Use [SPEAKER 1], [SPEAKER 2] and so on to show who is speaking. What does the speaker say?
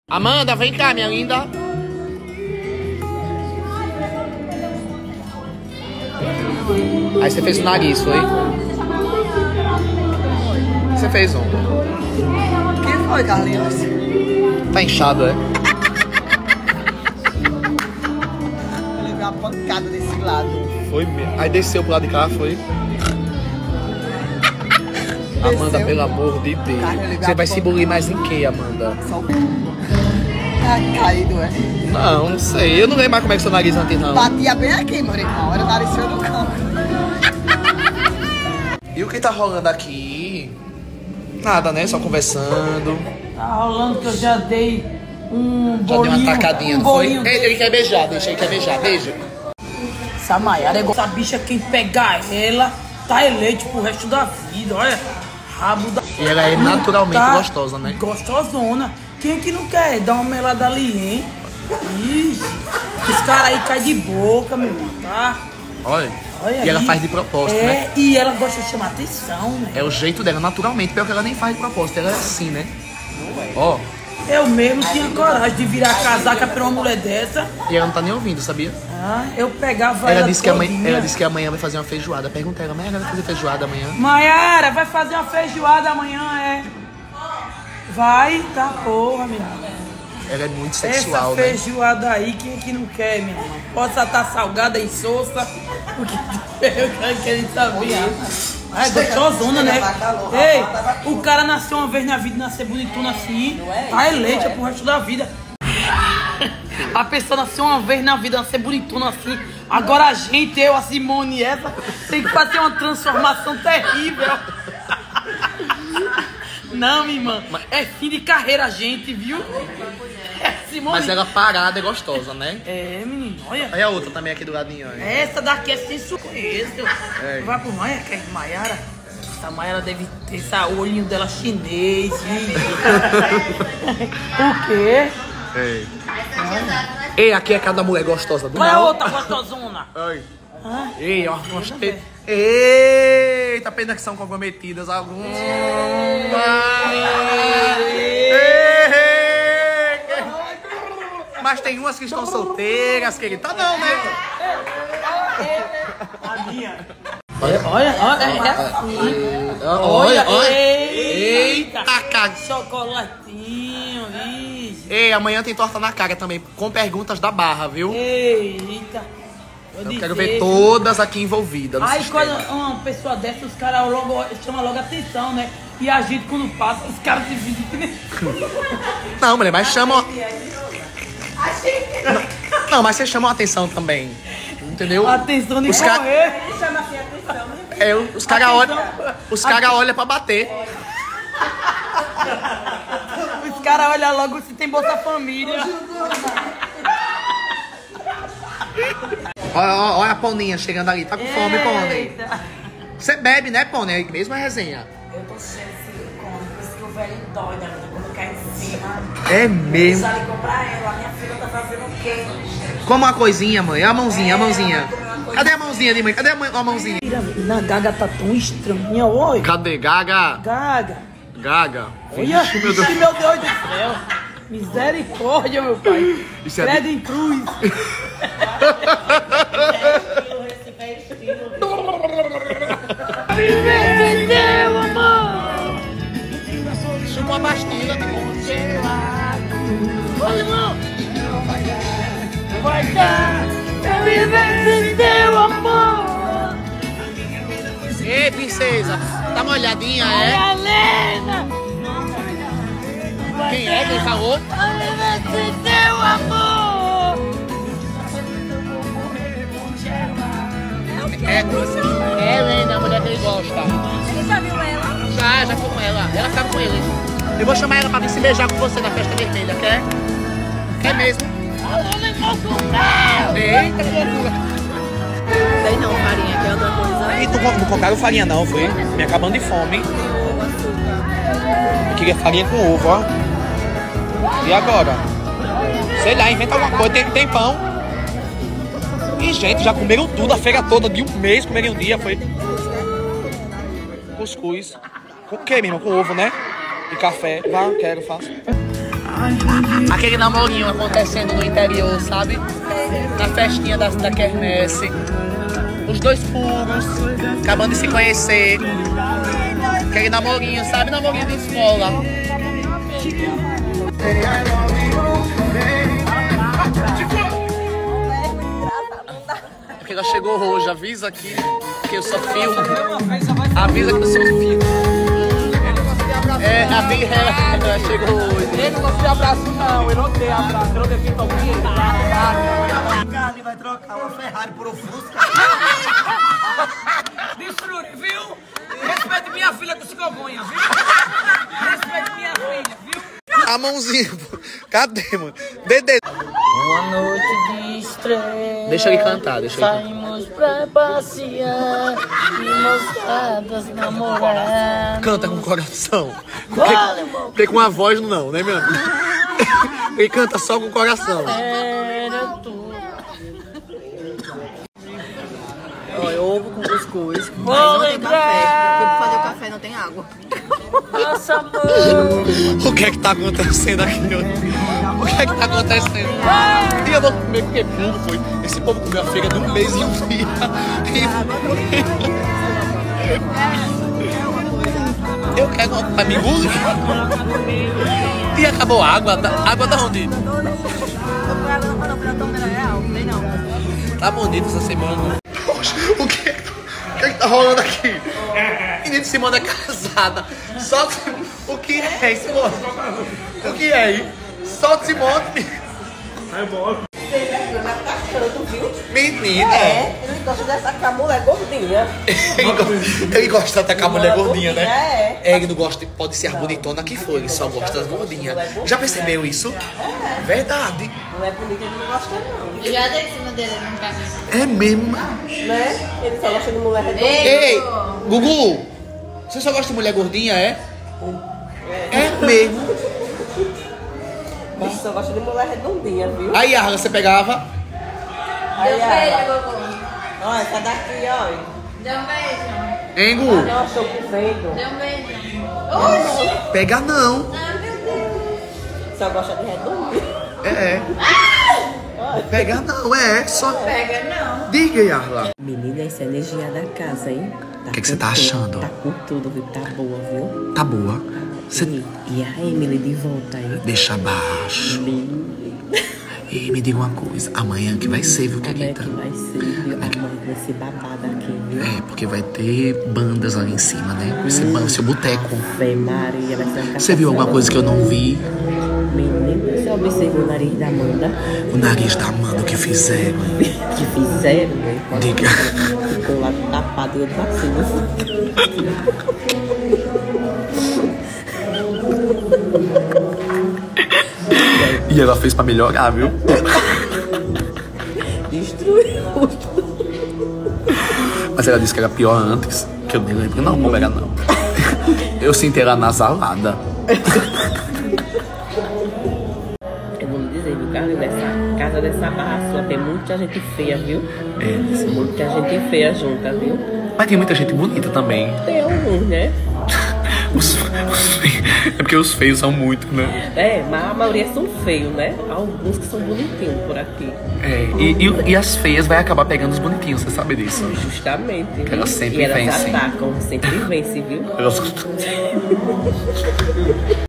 [SPEAKER 1] Amanda, vem cá, minha linda. Aí você fez o nariz, foi? Você fez um.
[SPEAKER 2] O que foi, Carlinhos?
[SPEAKER 1] Tá inchado, é?
[SPEAKER 2] Eu levei uma pancada desse lado.
[SPEAKER 1] Foi mesmo. Aí desceu pro lado de cá, foi? Amanda, pelo amor de Deus. Você vai se bulir mais em que, Amanda?
[SPEAKER 2] Só tá caído, é?
[SPEAKER 1] Não sei. Eu não lembro mais como é que seu nariz antes, não.
[SPEAKER 2] Batia bem aqui, meu irmão. Era o nariz no campo.
[SPEAKER 1] E o que tá rolando aqui? Nada, né? Só conversando.
[SPEAKER 3] Tá rolando que eu já dei um
[SPEAKER 1] Já
[SPEAKER 3] bolinho.
[SPEAKER 1] deu uma tacadinha, não foi? Ele quer beijar, deixa ele quer beijar. Beijo.
[SPEAKER 3] Essa Maiara é igual essa bicha, quem pegar ela, tá eleito pro resto da vida, olha. Rabo da...
[SPEAKER 1] E ela é naturalmente gostosa, né?
[SPEAKER 3] Gostosona. Quem é que não quer dar uma melada ali, hein? Ixi, os caras aí caem de boca, meu irmão, tá?
[SPEAKER 1] Olha.
[SPEAKER 3] Olha
[SPEAKER 1] E
[SPEAKER 3] aí.
[SPEAKER 1] ela faz de propósito, né?
[SPEAKER 3] E ela gosta de chamar atenção, né?
[SPEAKER 1] É o jeito dela, naturalmente. Pior que ela nem faz de propósito, ela é assim, né? Ó.
[SPEAKER 3] Eu mesmo tinha coragem de virar casaca pra uma mulher dessa.
[SPEAKER 1] E ela não tá nem ouvindo, sabia?
[SPEAKER 3] Ah, eu pegava
[SPEAKER 1] Ela
[SPEAKER 3] ela
[SPEAKER 1] disse, que amanhã vai fazer uma feijoada. Pergunta ela, Maiara, vai fazer feijoada amanhã?
[SPEAKER 3] Maiara, vai fazer uma feijoada amanhã, é? Vai, tá porra, minha irmã.
[SPEAKER 1] Ela é muito sexual,
[SPEAKER 3] Essa
[SPEAKER 1] né?
[SPEAKER 3] feijoada aí, quem é que não quer, minha irmã? Possa estar salgada em soça, o que eu quero saber. Ah, é gostosona, né? Ei, o cara nasceu uma vez na vida, nascer bonitona assim, tá eleita pro resto da vida. A pessoa nasceu uma vez na vida, nascer bonitona assim. Agora a gente, eu, a Simone e essa, tem que fazer uma transformação terrível. Não, minha irmã, é fim de carreira a gente, viu? É, Simone.
[SPEAKER 1] Mas ela parada é gostosa, né?
[SPEAKER 3] É, menino, olha.
[SPEAKER 1] Aí a outra também aqui do ladinho, olha.
[SPEAKER 3] Essa daqui é sensual.
[SPEAKER 1] É.
[SPEAKER 3] Vai pro Maia, que é Maiara. Essa Maiara deve ter esse olhinho dela chinês. O quê?
[SPEAKER 1] É. Ei, aqui é cada mulher gostosa do
[SPEAKER 3] Qual é a
[SPEAKER 1] mal.
[SPEAKER 3] outra gostosona?
[SPEAKER 1] Ai.
[SPEAKER 3] Hã?
[SPEAKER 1] Ei, ó, eita, pena que são comprometidas algumas. Mas tem umas que estão solteiras, querido. Tá não, né?
[SPEAKER 3] A minha. Olha.
[SPEAKER 1] Eita, cara.
[SPEAKER 3] Chocolatinho, isso.
[SPEAKER 1] Ei, amanhã tem torta na cara também, com perguntas da Barra, viu?
[SPEAKER 3] Eita.
[SPEAKER 1] Eu quero ver todas aqui envolvidas no
[SPEAKER 3] Aí
[SPEAKER 1] sistema.
[SPEAKER 3] quando uma pessoa dessa, os caras chamam logo atenção, né? E a gente quando passa, os caras se fingem que nem...
[SPEAKER 1] Não, mulher, mas chamam... Não, mas vocês chamam a atenção também. Entendeu?
[SPEAKER 3] Atenção de
[SPEAKER 1] Os
[SPEAKER 3] correr.
[SPEAKER 2] Ele chama assim atenção, né?
[SPEAKER 1] É, os caras olham pra bater.
[SPEAKER 3] Os caras olham logo se tem Bolsa Família.
[SPEAKER 1] Olha a Poninha chegando ali. Tá com fome, Pony.
[SPEAKER 3] Eita.
[SPEAKER 1] Você bebe, né, Pony? Aí mesmo é resenha.
[SPEAKER 4] Eu tô cheio de silicone, por isso que o velho dói, né? Quando cai em cima.
[SPEAKER 1] É mesmo.
[SPEAKER 4] Já ligou pra ela, minha filha tá fazendo o quê?
[SPEAKER 1] Como uma coisinha, mãe. A mãozinha, a mãozinha. Cadê a mãozinha de mãe? Cadê a mãozinha?
[SPEAKER 3] Na Gaga tá tão estranha, oi.
[SPEAKER 1] Cadê? Gaga.
[SPEAKER 3] Gaga.
[SPEAKER 1] Gaga.
[SPEAKER 3] Olha,
[SPEAKER 1] Vixe, meu Deus.
[SPEAKER 3] meu Deus do céu. Misericórdia, meu pai.
[SPEAKER 1] Isso é
[SPEAKER 3] Credo em cruz. Meu amor.
[SPEAKER 1] Chupa a pastilha,
[SPEAKER 3] Olha, irmão. Vai dar. Eu viver teu amor.
[SPEAKER 1] Ei, princesa. Tá molhadinha, é?
[SPEAKER 3] Helena.
[SPEAKER 1] Quem é? Quem falou?
[SPEAKER 3] Eu viver teu amor.
[SPEAKER 1] É Helena, a mulher que ele gosta.
[SPEAKER 4] Você já viu ela?
[SPEAKER 1] Já foi com ela. Ela tá com ele. Eu vou chamar ela pra vir se beijar com você na festa vermelha, quer? Quer mesmo? Eita, que loucura.
[SPEAKER 4] Sei não, farinha, quer outra coisa?
[SPEAKER 1] E tu não compraram farinha não, foi? Me acabando de fome. Eu queria farinha com ovo, ó. E agora? Sei lá, inventa alguma coisa. Tem pão. E, gente, já comeram tudo a feira toda de um mês, comeram um dia, foi. Cuscuz. Com o que, menino? Com ovo, né? E café. Vá, quero, faço. Aquele namorinho acontecendo no interior, sabe? Na festinha da quermesse. Os dois puros, acabando de se conhecer. Aquele namorinho, sabe? Namorinho de escola. Porque ela chegou hoje, avisa aqui que eu sou filho. Avisa que eu sou filho. É, a Big ela chegou hoje.
[SPEAKER 2] Ele não gosta de abraço, não. Ele não tem abraço. Ele não tem pinto aqui. Ele vai trocar uma Ferrari por um Fusca.
[SPEAKER 3] Destrui, viu? Respeite minha filha com cicogonha, viu? Respeite minha filha, viu?
[SPEAKER 1] A mãozinha, pô. Cadê, mano? Dedê.
[SPEAKER 3] Uma noite de estresse.
[SPEAKER 1] Deixa ele cantar, deixa ele cantar.
[SPEAKER 3] Saímos pra passear e mostradas namorar.
[SPEAKER 1] Canta com o coração.
[SPEAKER 3] Vale, irmão.
[SPEAKER 1] Porque com a voz não, né, meu amigo? Ele canta só com o coração.
[SPEAKER 3] Era tudo.
[SPEAKER 2] Olha, ovo com cuscuz.
[SPEAKER 3] Vou
[SPEAKER 2] Não tem
[SPEAKER 3] lembrar.
[SPEAKER 2] café. Porque pra fazer o café não tem água.
[SPEAKER 3] Nossa mão.
[SPEAKER 1] O que é que tá acontecendo aqui? O que é que tá acontecendo? E eu vou comer porque puro foi. Esse povo comeu a feira de um mês e um dia. Eu quero uma pra mim. E acabou a água. Água da onde? Tá bonito essa semana. Poxa, o que é que tá rolando aqui? Menino, Simone é casada. Só o que é, Simone? O que é aí? Só Simone. Menina.
[SPEAKER 2] Ele gosta dessa com a mulher gordinha.
[SPEAKER 1] Ele gosta de atacar a mulher gordinha, né?
[SPEAKER 2] É.
[SPEAKER 1] Ele não gosta, pode ser a bonitona que for, ele só gosta das gordinhas. Já percebeu isso? Verdade.
[SPEAKER 2] Mulher bonita ele não gosta, não.
[SPEAKER 5] Eu já dei em cima dele no caminho.
[SPEAKER 1] É mesmo.
[SPEAKER 2] Né? Ele só gosta de mulher redonda.
[SPEAKER 1] Ei, Gugu, você só gosta de mulher gordinha, é? É mesmo.
[SPEAKER 2] Ele só gosta de mulher redondinha, viu?
[SPEAKER 1] Aí, Arla, você pegava?
[SPEAKER 5] Deu um beijo, Gugu.
[SPEAKER 2] Olha, essa daqui, olha.
[SPEAKER 5] Deu um beijo.
[SPEAKER 1] Hein, Gu?
[SPEAKER 2] Não achou que vendo.
[SPEAKER 5] Deu um beijo. Oxi!
[SPEAKER 1] Pega não.
[SPEAKER 5] Ah, meu Deus.
[SPEAKER 2] Só gosta de redondinha.
[SPEAKER 1] É. Pega não, é. Só.
[SPEAKER 5] Pega não.
[SPEAKER 1] Diga, Yarla.
[SPEAKER 2] Menina, essa é a energia da casa, hein?
[SPEAKER 1] O que você tá achando?
[SPEAKER 2] Tá com tudo, viu? Tá boa, viu?
[SPEAKER 1] Tá boa. Você
[SPEAKER 2] E a Emily de volta aí?
[SPEAKER 1] deixa abaixo. E me diga uma coisa. Amanhã que vai ser, viu,
[SPEAKER 2] Como é
[SPEAKER 1] querida?
[SPEAKER 2] que vai ser, viu? Amanhã vai ser babada aqui, viu?
[SPEAKER 1] É, porque vai ter bandas ali em cima, né? Vai ser seu boteco.
[SPEAKER 2] Fé Maria, vai ser uma
[SPEAKER 1] Você viu alguma coisa que eu não vi?
[SPEAKER 2] Menina, você observou o nariz da Amanda?
[SPEAKER 1] O nariz da Amanda, o que fizeram?
[SPEAKER 2] Que fizeram, né?
[SPEAKER 1] Diga.
[SPEAKER 2] Ficou lá tapado e pra cima.
[SPEAKER 1] E ela fez pra melhorar, viu?
[SPEAKER 2] Destruiu.
[SPEAKER 1] Mas ela disse que era pior antes. Que eu nem lembro. Não, como era não. Eu senti ela nasalada.
[SPEAKER 2] Eu vou lhe dizer, viu, Carlos, nessa casa dessa barra sua tem muita gente feia, viu?
[SPEAKER 1] É.
[SPEAKER 2] Muita gente feia junta, viu?
[SPEAKER 1] Mas tem muita gente bonita também.
[SPEAKER 2] Tem alguns, né?
[SPEAKER 1] É porque os feios são muito, né?
[SPEAKER 2] É, mas a maioria são feios, né? Alguns que são bonitinhos por aqui.
[SPEAKER 1] É, e as feias vai acabar pegando os bonitinhos, você sabe disso?
[SPEAKER 2] Justamente. Viu?
[SPEAKER 1] Elas sempre
[SPEAKER 2] e elas
[SPEAKER 1] vencem.
[SPEAKER 2] atacam, sempre vencem, viu?
[SPEAKER 1] Elas...